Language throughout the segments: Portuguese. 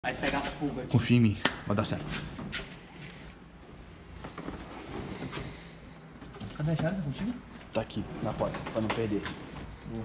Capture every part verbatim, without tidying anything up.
Aí pegar a fuga. Confia em mim, vai dar certo. Cadê a chave? Tá contigo? Tá aqui, na porta, pra não perder. Boa.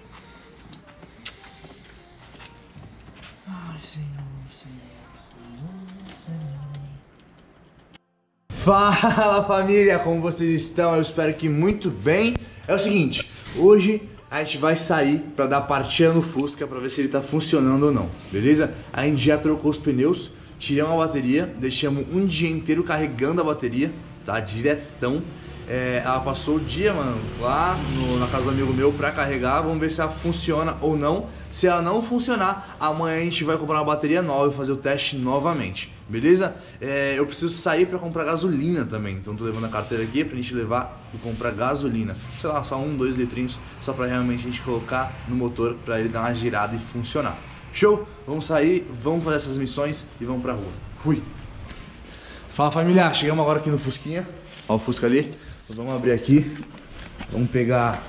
Ai, Senhor, Senhor, Senhor, Senhor. Fala, família, como vocês estão? Eu espero que muito bem. É o seguinte, hoje a gente vai sair pra dar partida no Fusca pra ver se ele tá funcionando ou não, beleza? A gente já trocou os pneus, tiramos a bateria, deixamos um dia inteiro carregando a bateria, tá? Diretão. É, ela passou o dia, mano, lá no, na casa do amigo meu pra carregar. Vamos ver se ela funciona ou não. Se ela não funcionar, amanhã a gente vai comprar uma bateria nova e fazer o teste novamente, beleza? É, eu preciso sair pra comprar gasolina também. Então tô levando a carteira aqui pra gente levar e comprar gasolina. Sei lá, só um, dois litrinhos, só pra realmente a gente colocar no motor pra ele dar uma girada e funcionar. Show? Vamos sair, vamos fazer essas missões e vamos pra rua. Fui! Fala, família, chegamos agora aqui no Fusquinha. Ó o Fusca ali. Vamos abrir aqui, vamos pegar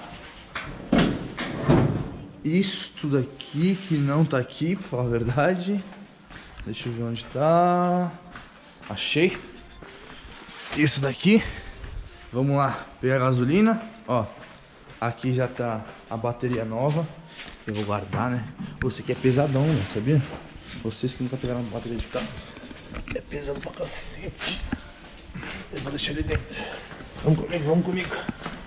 isto daqui que não tá aqui, pra falar a verdade. Deixa eu ver onde tá. Achei. Isso daqui. Vamos lá, pegar a gasolina. Ó, aqui já tá a bateria nova. Eu vou guardar, né? Você aqui é pesadão, né? Sabia? Vocês que nunca pegaram uma bateria de carro, é pesado pra cacete. Eu vou deixar ele dentro. Vamos comigo, vamos comigo.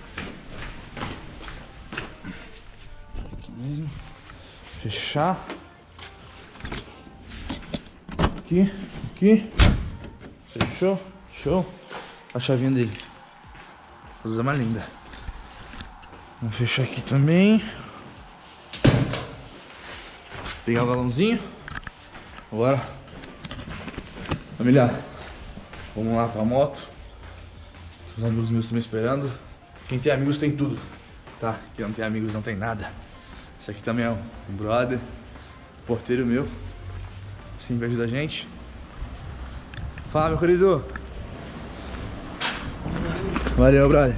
Aqui mesmo. Fechar. Aqui, aqui. Fechou, show. A chavinha dele. Coisa mais linda. Vamos fechar aqui também. Pegar o galãozinho. Agora, família, vamos lá pra moto. Os amigos meus estão me esperando. Quem tem amigos tem tudo, tá? Quem não tem amigos não tem nada. Esse aqui também é um brother, porteiro meu. Sempre ajuda a gente. Fala, meu querido. Valeu, brother.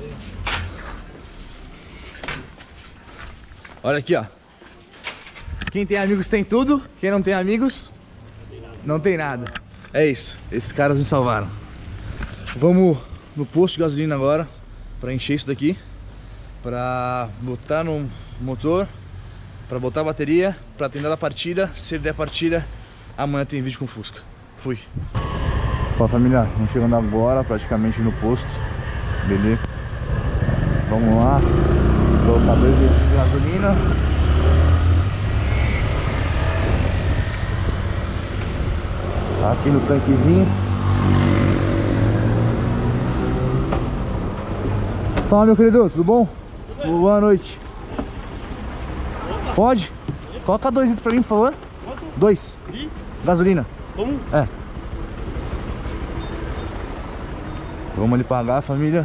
Olha aqui, ó. Quem tem amigos tem tudo. Quem não tem amigos não tem nada. É isso. Esses caras me salvaram. Vamos no posto de gasolina agora pra encher isso daqui, pra botar no motor, pra botar a bateria, pra atender a partida. Se ele der partida, amanhã tem vídeo com o Fusca. Fui. Ó, família, estamos chegando agora praticamente no posto, beleza? Vamos lá, colocar dois litros de gasolina. Aqui no tanquezinho. Fala, meu querido, tudo bom? Tudo bem? Boa noite. Opa. Pode? Coloca dois litros pra mim, por favor. Quanto? Dois. E? Gasolina. Como? É. Vamos ali pagar, família.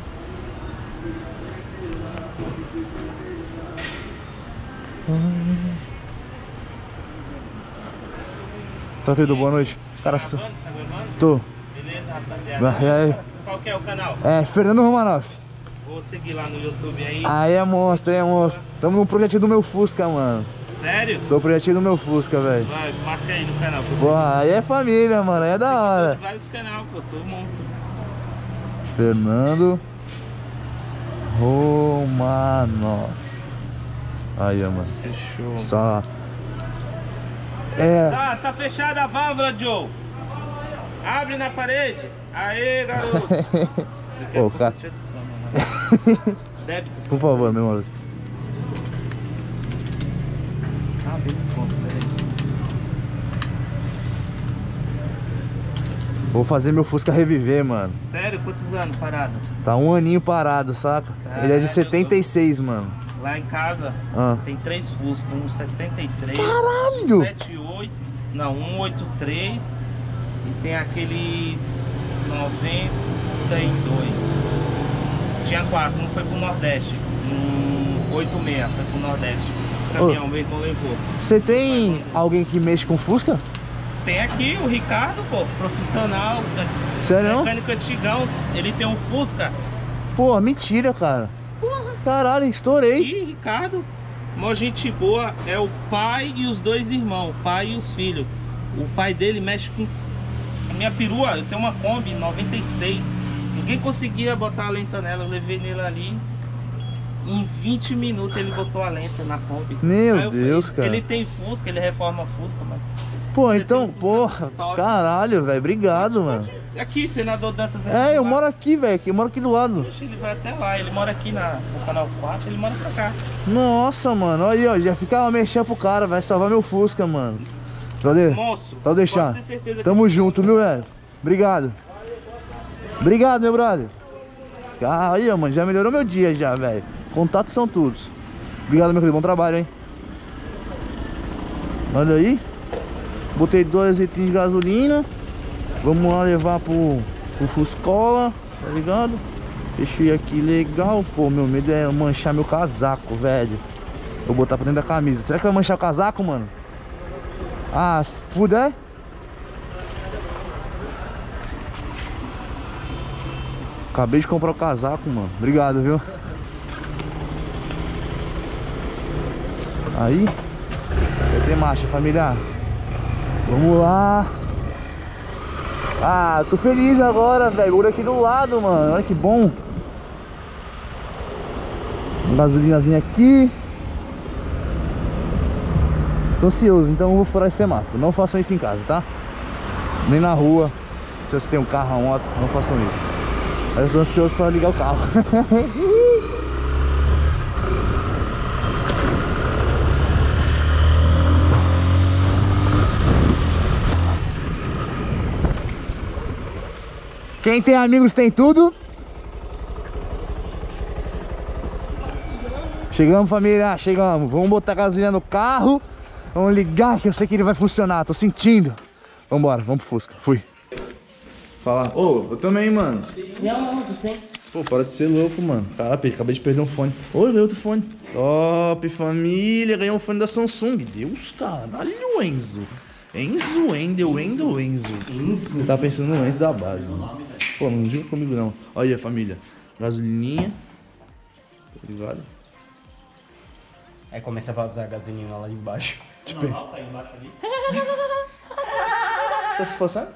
Tá, querido, boa noite. Cara, tá gravando? Tá gravando? Tô. Beleza, rapaziada. Qual que é o canal? É, Fernando Romanoff. Vou seguir lá no YouTube aí. Aí é monstro, aí é monstro. Tamo no projetinho do meu Fusca, mano. Sério? Tô no projetinho do meu Fusca, velho. Vai, marca aí no canal. Pô, aí é família, mano, aí é da hora. Tem vários canais, pô, sou um monstro. Fernando Romanoff. Aí, ó, mano. Fechou. Só. É. Tá, tá fechada a válvula, Joe. Abre na parede. Aê, garoto. Pô, cara. Débito. Por favor, meu amor. Ah, bem desconto, peraí. Vou fazer meu Fusca reviver, mano. Sério? Quantos anos parado? Tá um aninho parado, saca? Caralho, ele é de setenta e seis, mano. Lá em casa ah. tem três Fusca, um sessenta e três, caralho! um setenta e oito, não, um oitenta e três e tem aqueles noventa e dois. Tinha quatro, um foi pro Nordeste, um oitenta e seis foi pro Nordeste. O caminhão, oh. meu irmão levou. Você tem alguém que mexe com Fusca? Tem aqui o Ricardo, pô, profissional. Sério? Mecânico antigão, ele tem um Fusca. Pô, mentira, cara. Porra. Caralho, estourei. Ih, Ricardo, mó gente boa, é o pai e os dois irmãos, o pai e os filhos. O pai dele mexe com... A minha perua, eu tenho uma Kombi noventa e seis. Ninguém conseguia botar a lenta nela. Eu levei nele ali. Em vinte minutos ele botou a lenta na Kombi. Meu Deus, cara. Ele tem Fusca, ele reforma Fusca, mas... Pô, então, porra, caralho, velho, obrigado, mano. Aqui, senador Dantas. É, eu moro aqui, velho, eu moro aqui do lado. Ele vai até lá, ele mora aqui na, no canal quatro, ele mora pra cá. Nossa, mano, olha aí, ó, já fica mexendo pro cara, vai salvar meu Fusca, mano. Valeu? Monstro. Pode deixar. Tamo junto, viu, velho? Obrigado. Obrigado, meu brother. Ah, aí, ó, mano, já melhorou meu dia já, velho. Contatos são todos. Obrigado, meu querido, bom trabalho, hein? Olha aí. Botei dois litrinhos de gasolina. Vamos lá levar pro, pro Fuscola, tá ligado? Fechei aqui legal. Pô, meu medo é manchar meu casaco, velho. Vou botar pra dentro da camisa. Será que vai manchar o casaco, mano? Ah, se puder. Acabei de comprar o casaco, mano. Obrigado, viu? Aí. Vai ter marcha, família. Vamos lá. Ah, tô feliz agora, velho. Olha aqui do lado, mano. Olha que bom. Uma gasolinazinha aqui. Tô ansioso, então eu vou furar esse semáforo. Não façam isso em casa, tá? Nem na rua. Se você tem um carro, uma moto, não façam isso. Mas eu tô ansioso pra ligar o carro. Quem tem amigos tem tudo. Chegamos, família, chegamos. Vamos botar gasolina no carro. Vamos ligar que eu sei que ele vai funcionar. Tô sentindo. Vambora, vamos pro Fusca. Fui. Fala. Ô, oh, eu também, mano. Não, tu tem. Pô, para de ser louco, mano. Caraca, acabei de perder um fone. Ô, ganhei outro fone. Top, família. Ganhei um fone da Samsung. Deus, caralho, Enzo. Enzo, Endel, Endel, Enzo. Enzo? Tá pensando no Enzo da base, mano. Pô, não diga comigo não. Olha aí, família. Gasolininha. Tá ligado? Aí começa a usar a gasolina lá embaixo. Tipo, normal, tá aí embaixo ali. Tá se forçando?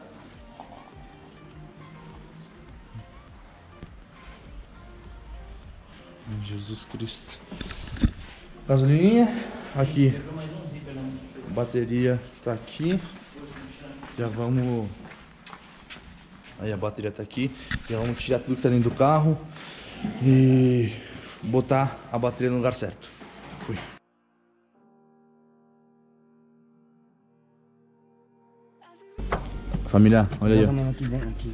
Jesus Cristo. Gasolininha. Aqui. Bateria tá aqui. Já vamos... Aí a bateria tá aqui. Já vamos tirar tudo que tá dentro do carro e botar a bateria no lugar certo. Fui. Família, olha aí. Ó. Aqui, vem aqui.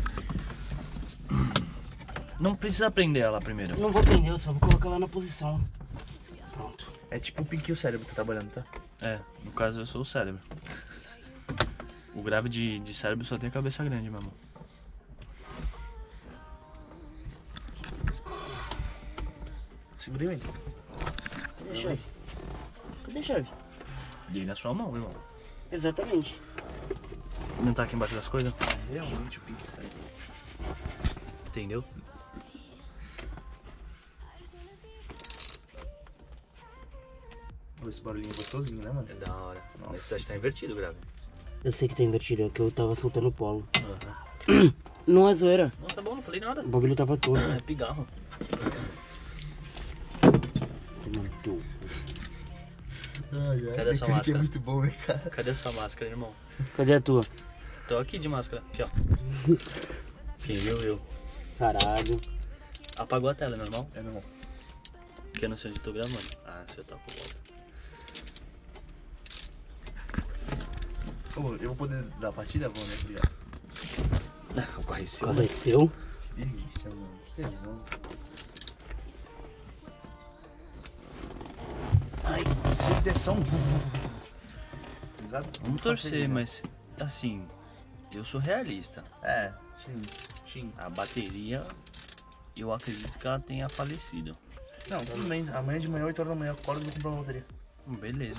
Não precisa prender ela primeiro. Não vou prender, eu só vou colocar ela na posição. Pronto. É tipo o pinquinho cérebro que tá trabalhando, tá? É, no caso eu sou o cérebro. O grave de, de cérebro só tem a cabeça grande, meu amor. Segurei, hein? Cadê a chave? Cadê a chave? Dei na sua mão, irmão. Exatamente. Não tá aqui embaixo das coisas? Realmente o pinquinho cérebro. Entendeu? Esse barulhinho é gostosinho, né, mano? É da hora. Nossa, mas tá invertido o grave. Eu sei que tá invertido, é que eu tava soltando o polo. Uhum. Não é zoeira. Não, tá bom, não falei nada. O bagulho tava todo. É pigarro. Tomando teu. Ai, ai, Cadê a sua máscara? É muito bom, hein, cara? Cadê a sua máscara, irmão? Cadê a tua? Tô aqui de máscara. Aqui, ó. Quem viu, viu. Caralho. Apagou a tela, normal? É normal. Porque eu não sei onde tô gravando. Ah, se eu toco volta. Ô, eu vou poder dar a partida? Vou, né? Obrigado. Ah, correceu. Correceu? Que delícia, mano. Que tesão. Ai, sem tensão. Obrigado. Vamos torcer, mas assim, eu sou realista. É, sim, sim. A bateria, eu acredito que ela tenha falecido. Não, tudo bem. Amanhã de manhã, oito horas da manhã, eu acordo e vou comprar uma bateria. Hum, Beleza.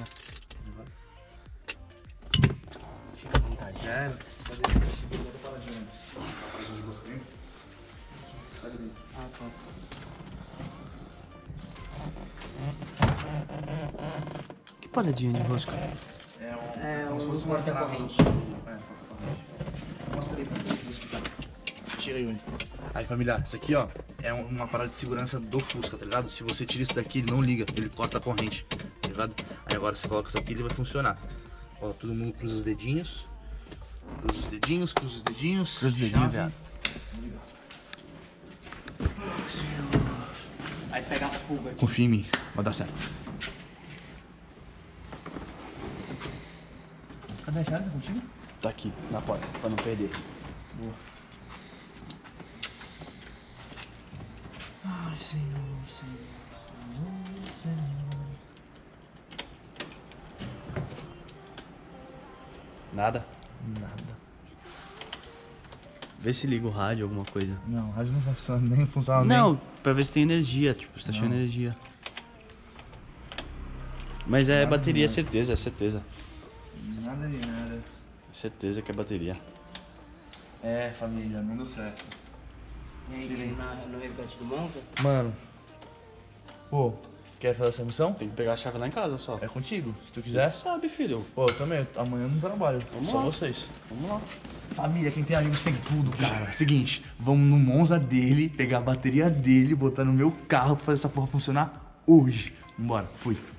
Fica à vontade. Já era. Cadê esse seguro da paradinha antes? A paradinha de busca aí? Cadê dentro? Ah, pronto. Que paradinha de rosca? É É, um, É, como se um fosse uma trava. porta-corrente. É, porta-corrente. Mostra aí pra mim, vou explicar. Tira aí, Uni. Aí, família, isso aqui, ó, é uma parada de segurança do Fusca, tá ligado? Se você tira isso daqui, ele não liga, ele corta a corrente, tá ligado? Aí agora você coloca isso aqui e ele vai funcionar. Ó, todo mundo cruza os dedinhos. Cruza os dedinhos, cruza os dedinhos. Cruza os dedinhos, viado. Aí pegar a fuga aqui. Confia em mim, vai dar certo. Cadê a chave? Tá contigo? Tá aqui, na porta, pra não perder. Boa. Ai, Senhor, Senhor, Senhor, Senhor. Nada? Nada. Vê se liga o rádio, alguma coisa. Não, o rádio não funciona, nem funciona Não, nem. pra ver se tem energia, tipo, se tá cheio de Não. energia. Mas é Nada, bateria, nada. certeza, é certeza. Nada de nada. Certeza que é bateria. É, família, não deu certo. E aí, na, no revés do monta? Mano. Pô, quer fazer essa missão? Tem que pegar a chave lá em casa só. É contigo, se tu Você quiser. sabe, filho. Pô, eu também, amanhã eu não trabalho. Vamos só lá. vocês. Vamos lá. Família, quem tem amigos tem tudo, cara. Seguinte, vamos no Monza dele, pegar a bateria dele, botar no meu carro pra fazer essa porra funcionar hoje. Vambora, fui.